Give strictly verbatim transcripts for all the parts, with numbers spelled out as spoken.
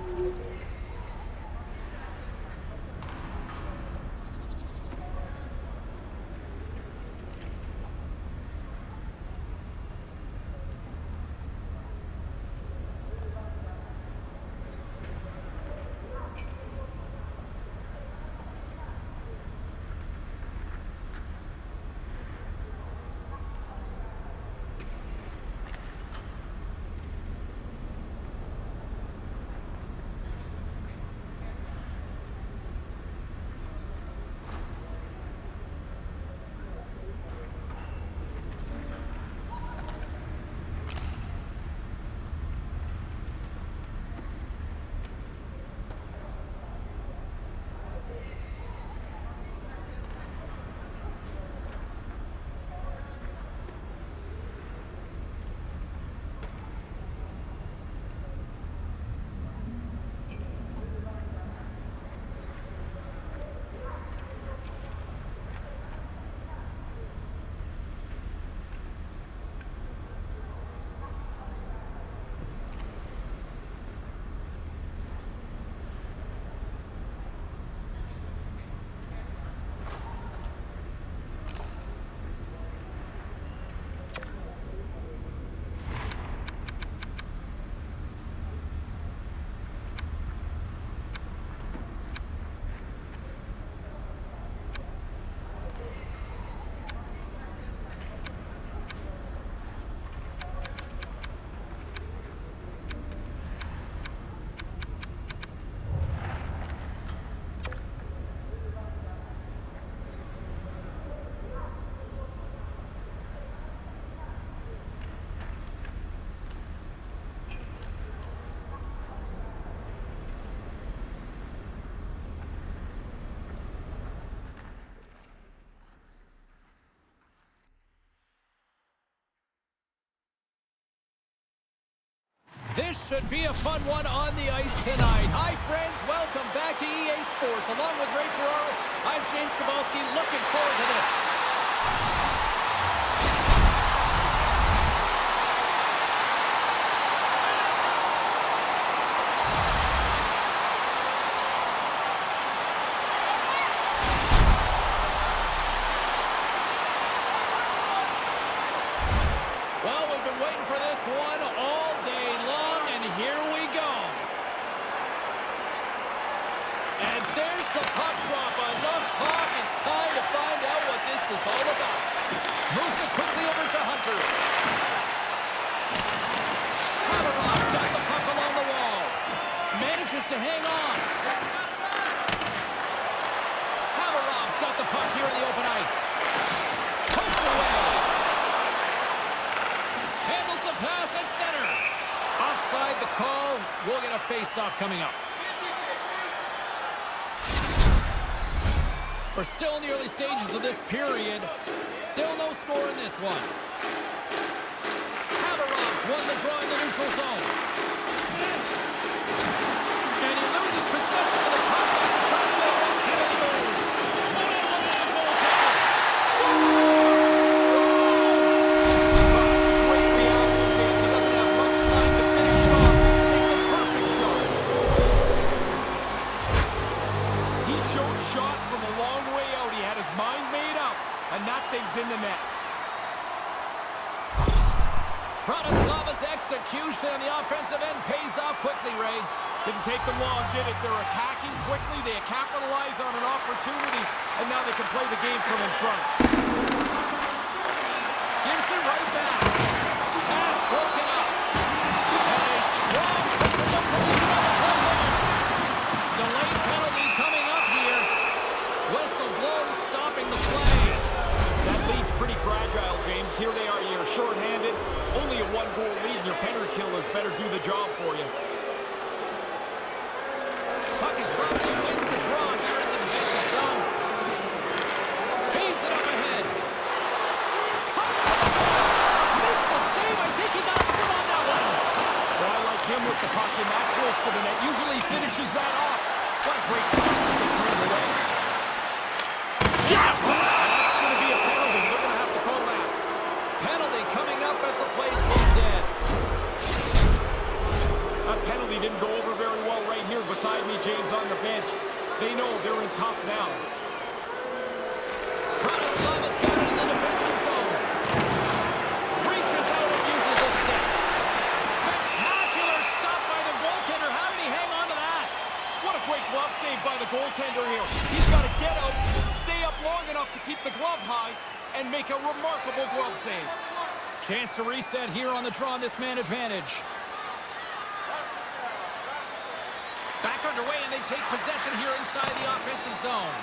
This should be a fun one on the ice tonight. Hi, friends. Welcome back to E A Sports. Along with Ray Ferraro, I'm James Cybulski. Looking forward to this. Well, we've been waiting for this one all day long, and here we go. And there's the puck drop. I love talk. It's time to find out what this is all about. Moves it quickly over to Hunter. Haveroff's got the puck along the wall. Manages to hang on. Haveroff's got the puck here in the open ice. Poked away. Handles the pass at center. Offside the call. We'll get a face-off coming up. We're still in the early stages of this period. Still no score in this one. Haveroff's won the draw in the neutral zone. And he loses possession of the puck after trying to make one too many moves. One in one on goalkeeper. Great reaction, James. He doesn't have much time to finish it off. Makes a perfect shot. He showed shot from a long way out. He had his mind made up, and that thing's in the net. Bratislava's execution on the offensive end pays off quickly, Ray. Didn't take them long, did it? They're attacking quickly. They capitalize on an opportunity, and now they can play the game from in front. Gives it right back. Pass broken up. And a strong physical collision on the front line. Delayed penalty coming up here. Whistle blown, stopping the play. That lead's pretty fragile, James. Here they are, you're shorthanded. Only a one-goal lead, and your penalty killers better do the job for you. Puck is dropped. He wins the draw here in the defensive zone. Feeds it up ahead. Cuts to the goal. Makes the save. I think he got through on that one. Well, I like him with the puck in that close to the net. Usually he finishes that off. What a great stop to get turned away. Yeah! That's going to be a penalty. They're going to have to call that. Penalty coming up as the play's moved in. That penalty didn't go over very well right remarkable glove save. Chance to reset here on the draw on this man advantage. Back underway, and they take possession here inside the offensive zone.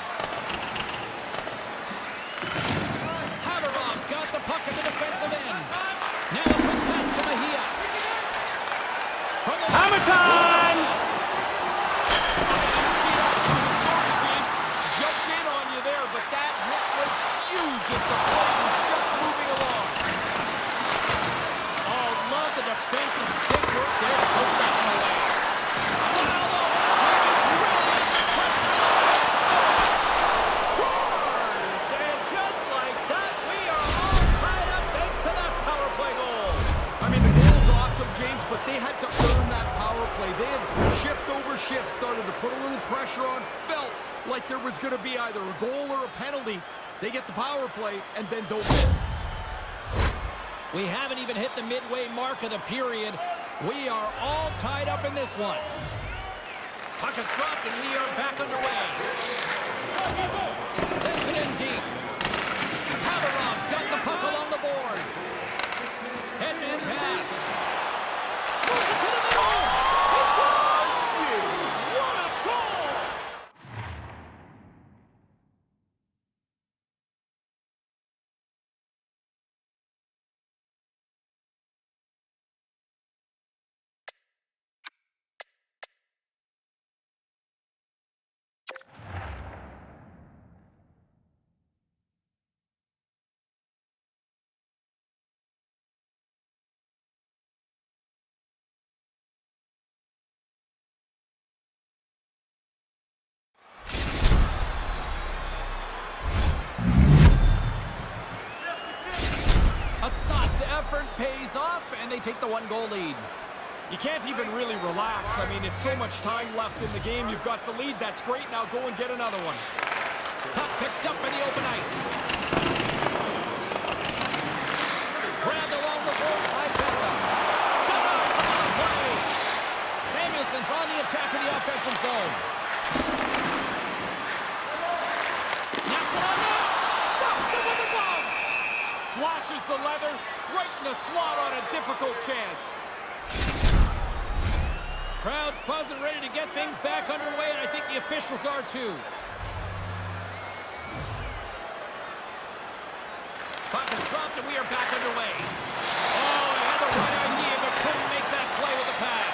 Havarov's got the puck at the defensive end. Now a quick pass to Mejia. Hammer time! Sorry, Gene. Jumped in on you there, but that hit was huge as the play was just moving along. Oh, love the defensive stick work there to put that one away. Wow, the scores! And just like that, we are all tied up thanks to that power play goal. I mean, the goal's awesome, James, but they had to earn that power play. They had shift over shift, started to put a little pressure on, felt like there was going to be either a goal or a penalty. They get the power play and then don't miss. We haven't even hit the midway mark of the period. We are all tied up in this one. Puck is dropped, and we are back underway. Sends it in deep. Havarov's got the puck along the boards. Head-man pass. Moves it to the middle. He scores! What a goal! Assad's effort pays off, and they take the one-goal lead. You can't even really relax. I mean, it's so much time left in the game. You've got the lead. That's great. Now go and get another one. Puck picked up in the open ice. Grabbed along the board by Bessa. Got eyes on the play. Samuelson's on the attack in the offensive zone. Snaps it on net. Stops it with a glove. Flashes the leather right in the slot on a difficult chance. Crowd's buzzing, ready to get things back underway, and I think the officials are too. Puck is dropped, and we are back underway. Oh, he had the right idea, but couldn't make that play with the pass.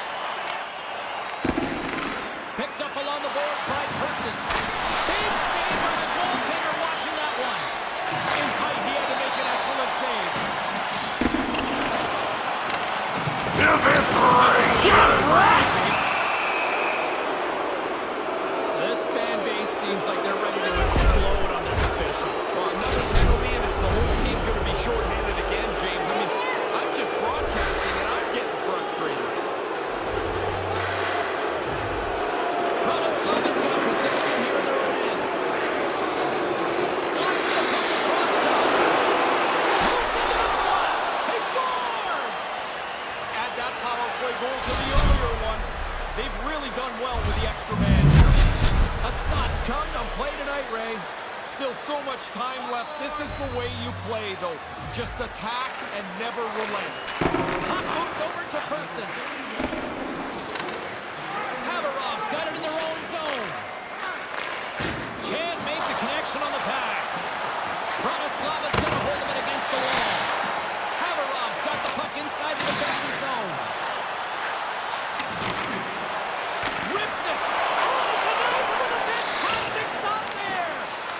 Picked up along the boards by Person. Big save by the goaltender, washing that one. In tight, he had to make an excellent save. This fan base seems like they're ready to explode on this official. Well, another penalty, and it's the whole team going to be shorthanded again, James. I mean, I'm just broadcasting, and I'm getting frustrated. Bratislava has got possession here in their own end. Slots the puck across the top. Moves into the slot. He scores! Add that power play goal to the earlier one. They've really done well with the extra man. Assad's come to play tonight, Ray. Still so much time left. This is the way you play, though. Just attack and never relent. Puck moved over to Person. Havarov's got it in their own zone. Can't make the connection on the pass. Bratislava's got a hold of it against the wall. Havarov's got the puck inside the defensive zone. Rips it. Oh, he denies it with a fantastic stop there.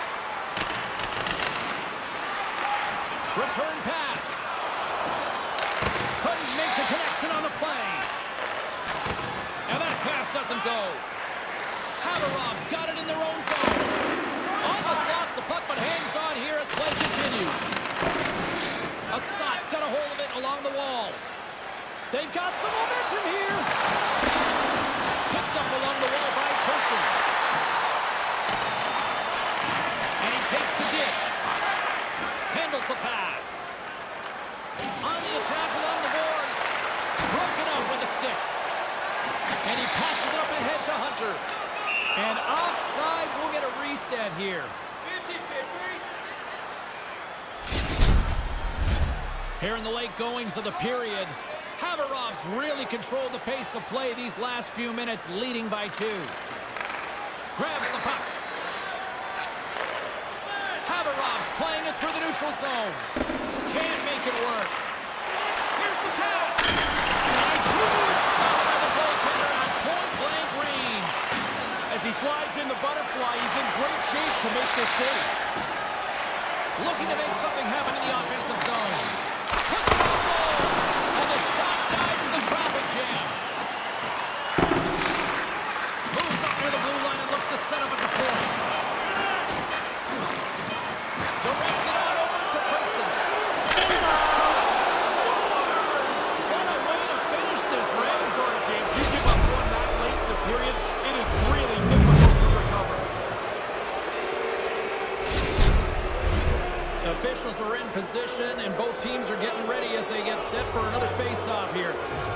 Return pass. Couldn't make the connection on the play. And that pass doesn't go. Havarov's got it in their own zone. Almost lost the puck, but hangs on here as play continues. Assad's got a hold of it along the wall. They've got some momentum here. Picked up along the wall by Person. And he takes the dish. Handles the pass. On the attack along the boards. Broken up with a stick. And he passes it up ahead to Hunter. And offside, we'll get a reset here. Here in the late goings of the period, Haverov's really controlled the pace of play these last few minutes, leading by two. Grabs the puck. Haverov's playing it through the neutral zone. Can't make it work. Here's the pass. A huge stop by the goaltender at point-blank range. As he slides in the butterfly, he's in great shape to make this save. Looking to make something happen in the offensive zone. Puts it on goal. And the shot dies in the traffic jam. Moves up near the blue line and looks to set up at the point. Directs it on over to Person. Here's a shot. Scores! What a way to finish this, Ray. Sorry, James. You give up one that late in the period, it is really difficult to recover. The officials are in position, and both teams are getting ready as they get set for another face-off here.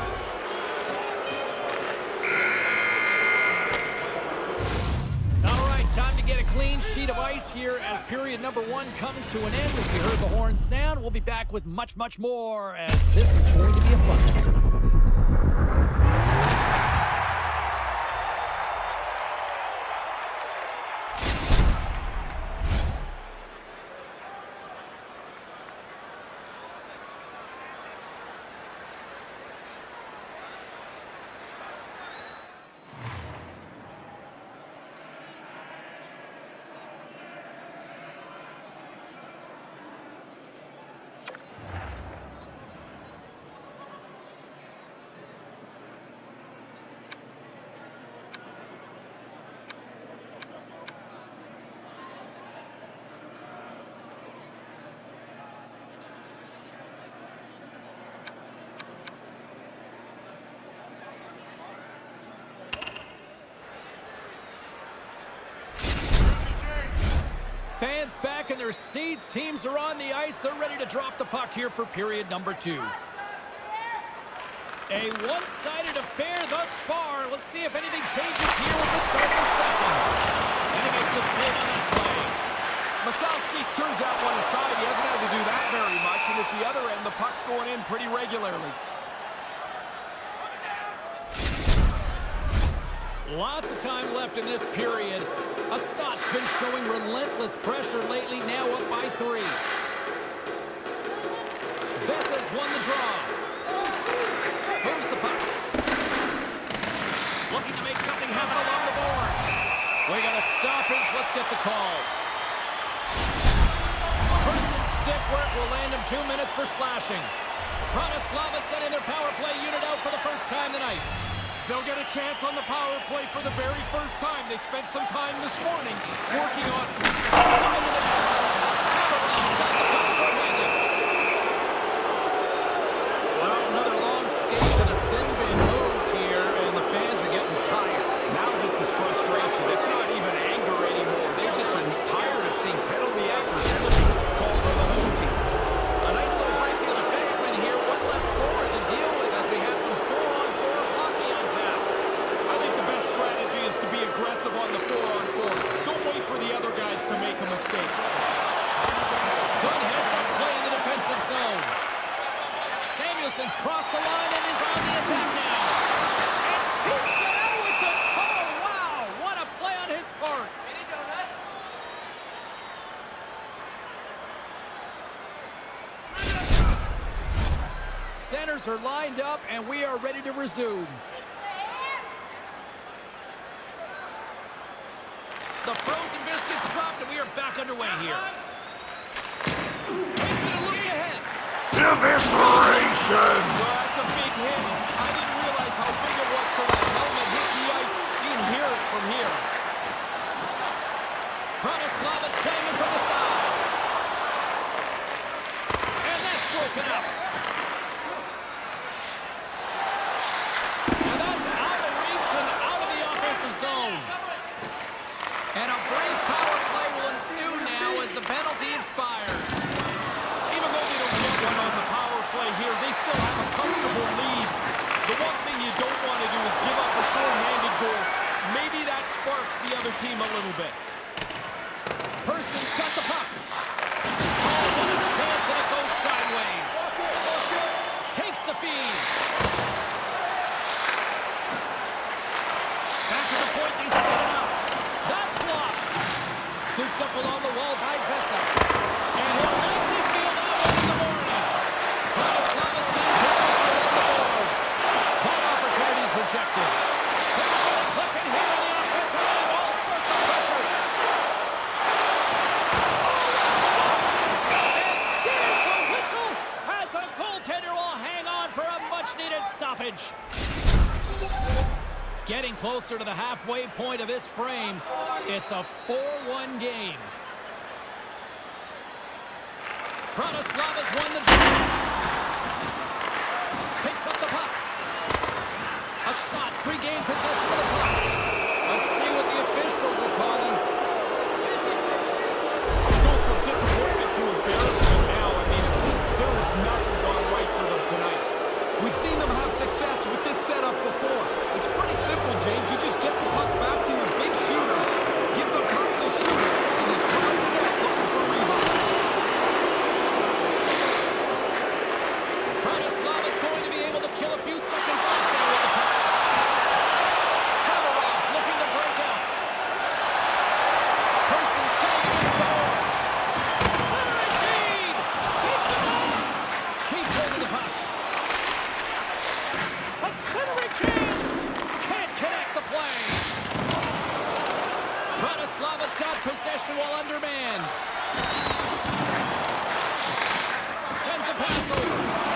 All right, time to get a clean sheet of ice here as period number one comes to an end. As you heard the horn sound, we'll be back with much, much more as this is going to be a fun one. Fans back in their seats. Teams are on the ice. They're ready to drop the puck here for period number two. A one-sided affair thus far. Let's see if anything changes here with the start of the second. And he makes the save on that play. Masalski turns out one aside. He hasn't had to do that very much. And at the other end, the puck's going in pretty regularly. Lots of time left in this period. Assat's been showing relentless pressure lately, now up by three. Vessa's won the draw. Moves the puck. Looking to make something happen along the boards. We got a stoppage. Let's get the call. Person's stick work will land him two minutes for slashing. Bratislava sending their power play unit out for the first time tonight. They'll get a chance on the power play for the very first time. They spent some time this morning working on it. Well, another long skate and a sin bin moves here, and the fans are getting tired. Now this is frustration. It's not even anger anymore. They're just tired of seeing penalty after penalty called for the home team. A nice little break for the defenseman here. One less forward to deal with as we have some four-on-four hockey on tap. I think the best strategy is to be aggressive on the four-on-four. Don't wait for the other guys to make a mistake. Good heads-up play in the defensive zone. Samuelson's crossed the line and is on the attack now. And keeps it out with the toe. Wow, what a play on his part. Centers are lined up, and we are ready to resume. The frozen biscuits dropped, and we are back underway here. Takes it and looks ahead. Evisceration! Well, that's a big hit. I didn't realize how big it was for that helmet hit the ice. You can hear it from here. Bratislava's playing it from the side. And that's broken up. And that's out of reach and out of the offensive zone. And a brave power play will ensue now as the penalty expires. Even though they don't get one on the power play here, they still have a comfortable lead. The one thing you don't want to do is give up a short-handed goal. Maybe that sparks the other team a little bit. Person's got the puck. Oh, what a chance, and it goes sideways. stoppage. Getting closer to the halfway point of this frame. It's a four one game. Bratislava's won the draw. Picks up the puck. Assats regained possession of the puck. Let's see what the officials are calling. It goes from disappointment to embarrassment now. I mean, there is nothing gone right for them tonight. We've seen them have success with this setup before. It's pretty simple, James. You just get the puck back to your big shooter, give them time to shoot it, and then come out the net looking for rebound. Bratislava's going to be able to kill a few seconds off there with the puck. Havarov's looking to break out. Person staying against the boards. Center indeed! Takes the pass. Keeps holding the puck. A centering chance! Can't connect the play. Bratislava's got possession while undermanned. Sends a pass over.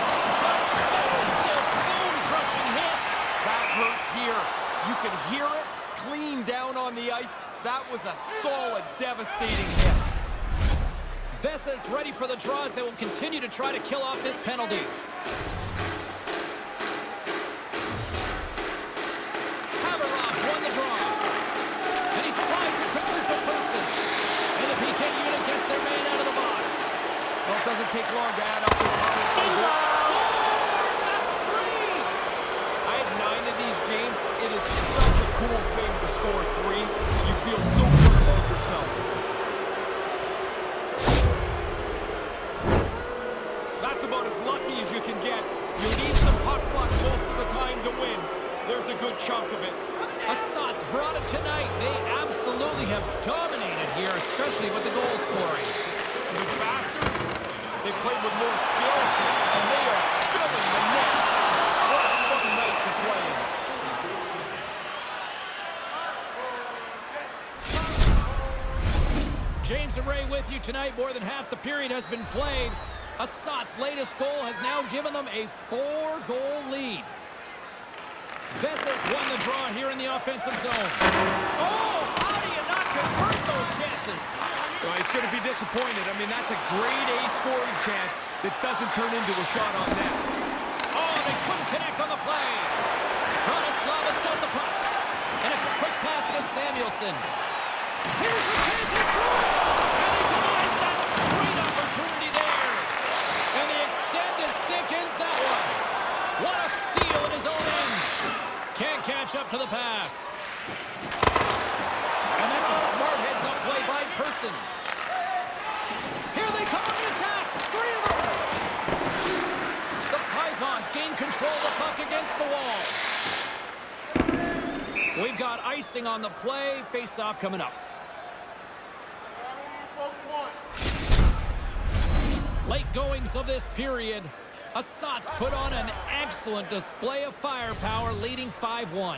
This bone-crushing hit. That hurts here. You can hear it clean down on the ice. That was a solid, devastating hit. Vesa's ready for the draws. They will continue to try to kill off this penalty. Havarov's won the draw. And he slides it quickly to Person. And the P K unit gets their man out of the box. Well, it doesn't take long to add up to the Scores! That's three! I had nine of these, James. It is such a cool thing to score three. You feel so good about yourself. That's about as lucky as you can get. You need some puck luck most of the time to win. There's a good chunk of it. Assats brought it tonight. They absolutely have dominated here, especially with the goal scoring. A bit faster. They play with more skill, and they are filling the net. What a fun night to play in. James and Ray with you tonight. More than half the period has been played. Assats' latest goal has now given them a four-goal lead. Vesa's won the draw here in the offensive zone. Oh, how do you not convert those chances? Well, he's going to be disappointed. I mean, that's a grade A scoring chance that doesn't turn into a shot on net. Oh, they couldn't connect on the play. Bratislava's got the puck. And it's a quick pass to Samuelsson. Here's a chance in front. And he denies that great opportunity there. And the extended stick ends that one. What a steal in his own end. Can't catch up to the pass. And that's a smart heads-up play by Person. Here they come on the attack. Three of them. The Pythons gain control of the puck against the wall. We've got icing on the play. Face-off coming up. Late goings of this period. Assats put on an excellent display of firepower, leading five one.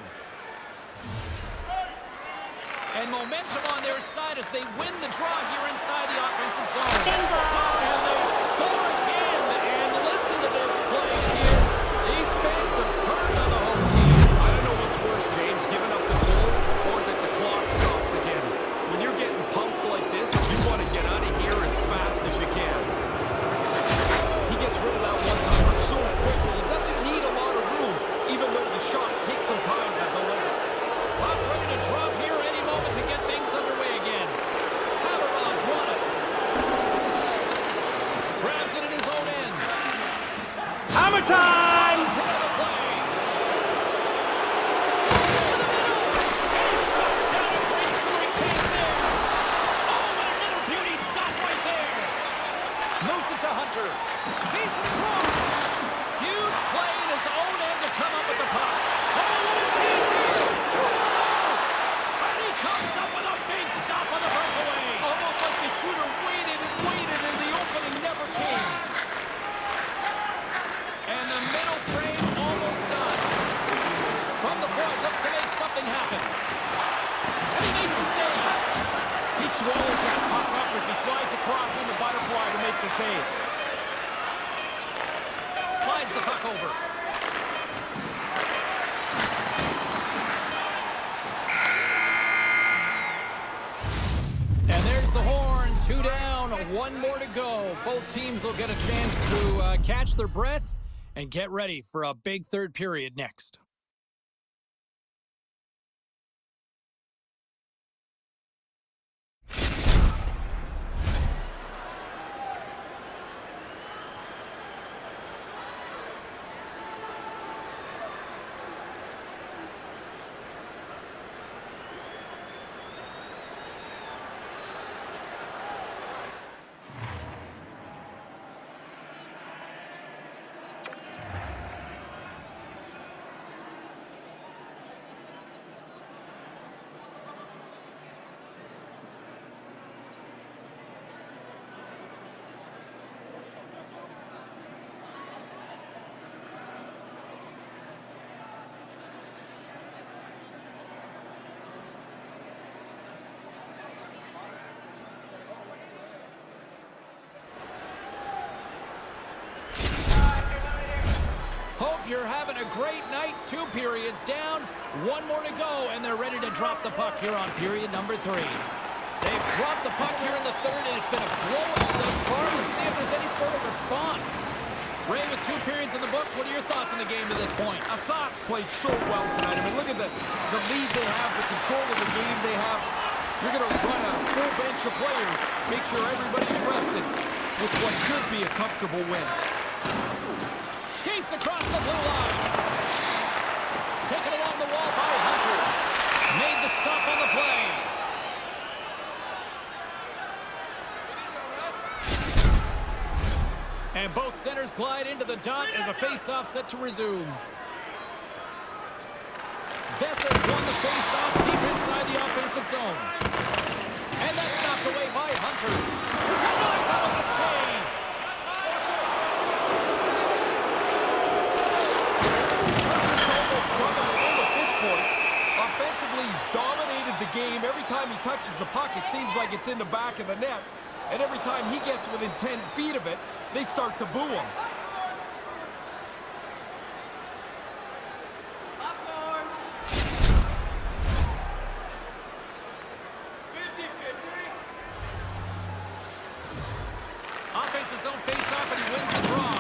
And momentum on their side as they win the draw here inside the offensive zone. Bingo! And they score again. And listen to this play here. These fans have turned on the home team. I don't know what's worse, James, giving up the goal or that the clock stops again. When you're getting pumped like this, you want to get out of here as fast as you can. He gets rid of that one-timer so quickly. He doesn't need a lot of room, even though the shot takes some time to deliver. Puck ready to drop here any moment to get things underway again. Havarov's won it. Grabs it in his own end. Hammer time! Right of play. Into the middle. And he shuts down a great scoring chance there. Oh, and another beauty stop right there. Moves it to Hunter. Feeds it across. Huge play in his own end to come up with the puck. Oh, what a chance here. And he comes up with a big stop on the breakaway. Almost like the shooter waited and waited and the opening never came. And the middle frame almost done. From the point, looks to make something happen. And he makes the save. He swallows that puck up as he slides across in the butterfly to make the save. Slides the puck over. one more to go. Both teams will get a chance to uh, catch their breath and get ready for a big third period next. Hope you're having a great night. Two periods down, one more to go, and they're ready to drop the puck here on period number three. They've dropped the puck here in the third, and it's been a blowout thus far. Let's see if there's any sort of response. Ray, with two periods in the books, what are your thoughts on the game to this point? Assat's played so well tonight. I mean, look at the, the lead they have, the control of the game they have. You're going to run a full bench of players, make sure everybody's rested with what should be a comfortable win. Skates across the blue line. Taken along the wall by Hunter. Made the stop on the play. And both centers glide into the dot as a face-off set to resume. Vesey's won the face-off deep inside the offensive zone. And that's knocked away by Hunter. Denies out with a save. Offensively, he's dominated the game. Every time he touches the puck, it seems like it's in the back of the net. And every time he gets within ten feet of it, they start to boo him. Offensive zone face-off, and he wins the draw.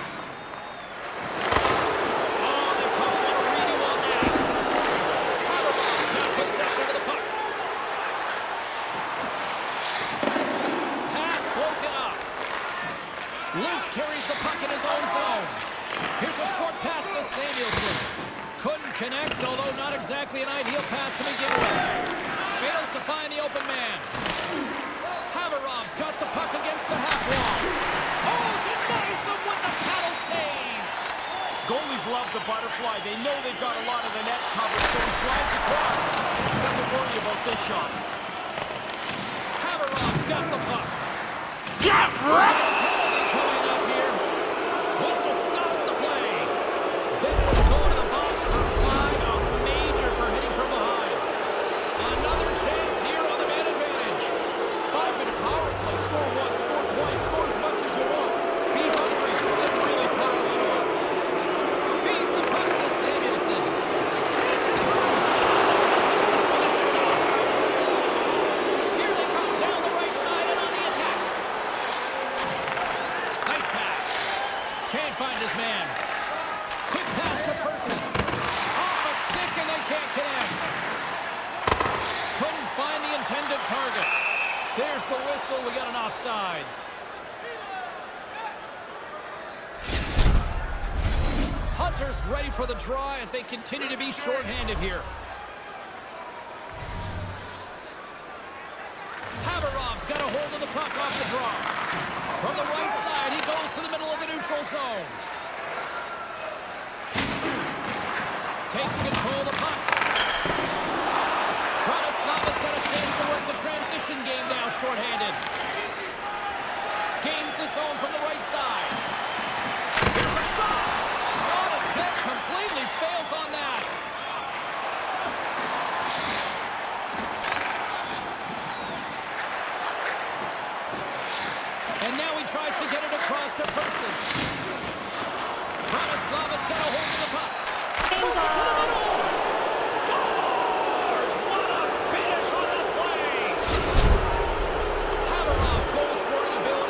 Lynch carries the puck in his own zone. Here's a short pass to Samuelson. Couldn't connect, although not exactly an ideal pass to begin with. Fails to find the open man. Havarov's got the puck against the half wall. Oh, denies him with the paddle save. Goalies love the butterfly. They know they've got a lot of the net covered, so he slides across. Doesn't worry about this shot. Havarov's got the puck. Get ready! Coming up here. Whistle stops the play. This is going to the box for five. A major for hitting from behind. Another chance here on the man advantage. Five-minute power play. Score once, score twice, score as much as you want. Be hungry and really pile it on. Feeds the puck to Samuelson. Here they come down the right side and on the attack. Nice pass. Can't find his man. Quick pass to Person. Off a stick and they can't connect. Couldn't find the intended target. There's the whistle. We got an offside. Hunter's ready for the draw as they continue to be shorthanded here. Havarov's got a hold of the puck off the draw. From the right side, he goes to the middle of the neutral zone. Takes control of the puck. Bratislava's got a chance to work the transition game now, shorthanded. Gains the zone from the right side. Here's a shot. Shot attempt completely fails on that. And now he tries to get it across to Person. Bratislava's got a hold of the puck. Moves it to the middle. Scores! What a finish on the play! Havarov's goal-scoring ability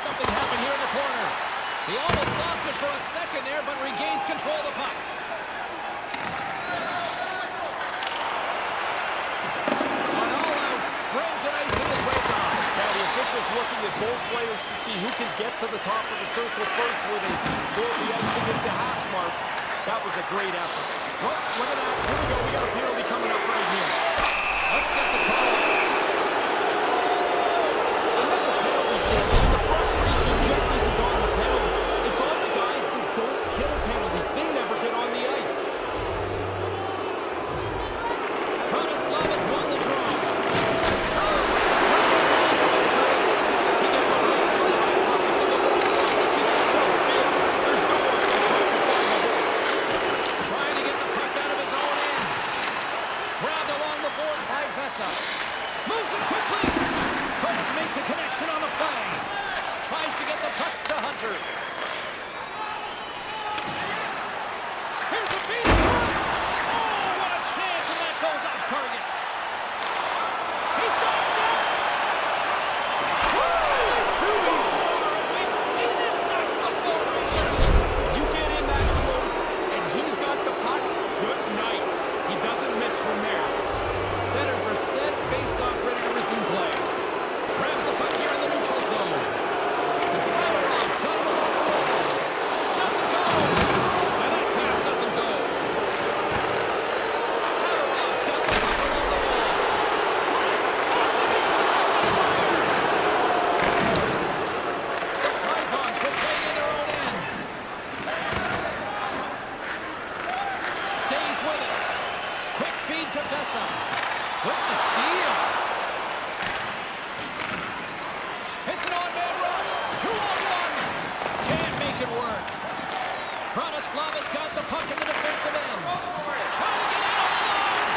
something happen here in the corner. He almost lost it for a second there, but regains control of the puck. An all-out sprint, and icing is waved off. Now the officials looking at both players to see who can get to the top of the circle first where they throw the icing into hash marks. That was a great effort. Oh, look at that. Here we go. We got a penalty coming up right here. Let's get the call. Another penalty for them. The frustration just isn't on the penalty. It's on the guys who don't kill penalties. They never get on the ice. Bratislav has won the draw. He gets a right from the right pockets of the low slot. He keeps himself big. There's no one who can find the hole. Trying to get the puck out of his own end. Grabbed along the board by Vesa. Moves it quickly. Couldn't make the connection on the play. Tries to get the puck to Hunter. Here's a beat. Oh, what a chance, and that goes off target. He's got a step. We've seen this act before, Racer. You get in that close, and he's got the puck. Good night. He doesn't miss from there. Centers are set, face-off, ready to resume play. Grabs the puck here in the neutral zone. Havarov's got him along the wall. Doesn't go. And that pass doesn't go. Havarov's got the puck along the wall. Icons will play in their own end. Stays with it. Quick feed to Vesa. With the steal. It's an on-man rush. Two on one. Can't make it work. Bratislav has got the puck in the defensive end. Trying to get out of the line.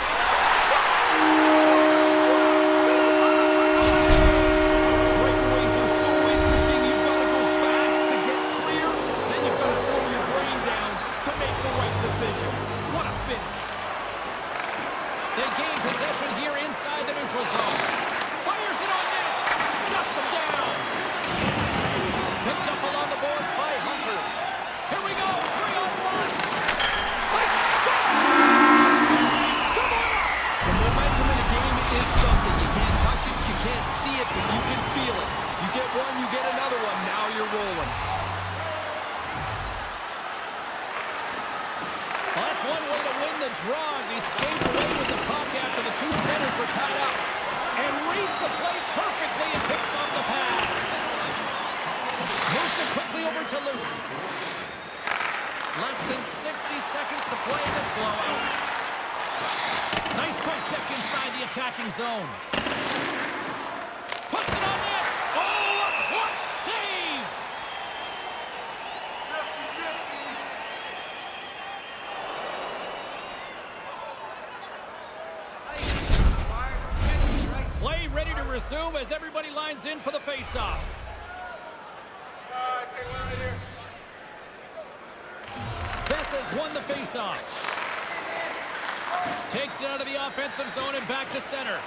Breakaways are so interesting. You've got to go fast to get clear. Then you've got to slow your brain down to make the right decision. What a finish. They gain possession here inside the neutral zone. Fires it on net. Shuts them down. Picked up along the boards by Hunter. Here we go. Three on one. They score! Come on! The momentum in a game is something. You can't touch it, you can't see it, but you can feel it. You get one, you get another one. Now you're rolling. Well, that's one way to win the draw as he skates away with the puck after the two centers were tied up. And reads the play perfectly and picks off the pass. Moves it quickly over to Lukes. Less than sixty seconds to play in this blowout. Nice poke check inside the attacking zone. Puts it on net. Oh, a clutch save! Play ready to resume as everybody lines in for the face-off. Vesa's won the face-off. Takes it out of the offensive zone and back to center.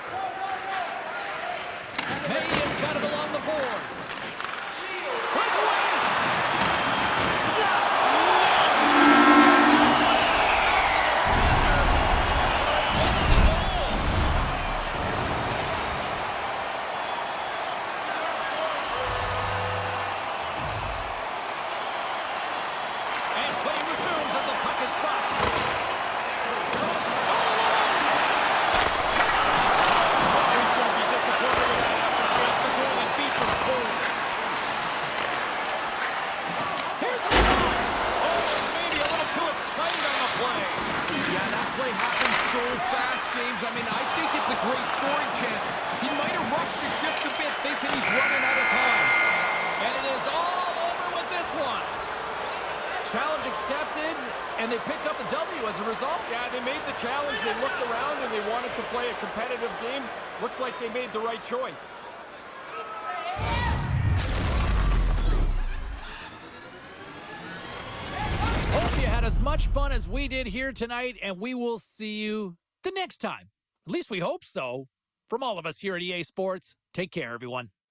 May has got it along the boards. Breakaway! Just and play resumes as the puck is dropped. James, I mean, I think it's a great scoring chance. He might have rushed it just a bit, thinking he's running out of time. And it is all over with this one. Challenge accepted, and they pick up the W as a result. Yeah, they made the challenge. They looked around, and they wanted to play a competitive game. Looks like they made the right choice. Hope you had as much fun as we did here tonight, and we will see you the next time. At least we hope so. From all of us here at E A Sports, take care, everyone.